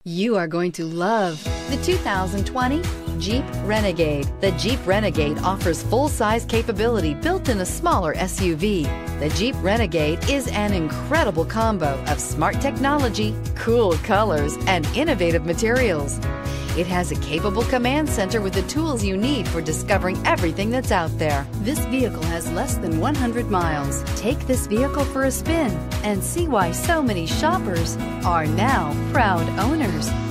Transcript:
You are going to love the 2020 Jeep Renegade. The Jeep Renegade offers full-size capability built in a smaller SUV. The Jeep Renegade is an incredible combo of smart technology, cool colors, and innovative materials. It has a capable command center with the tools you need for discovering everything that's out there. This vehicle has less than 100 miles. Take this vehicle for a spin and see why so many shoppers are now proud owners.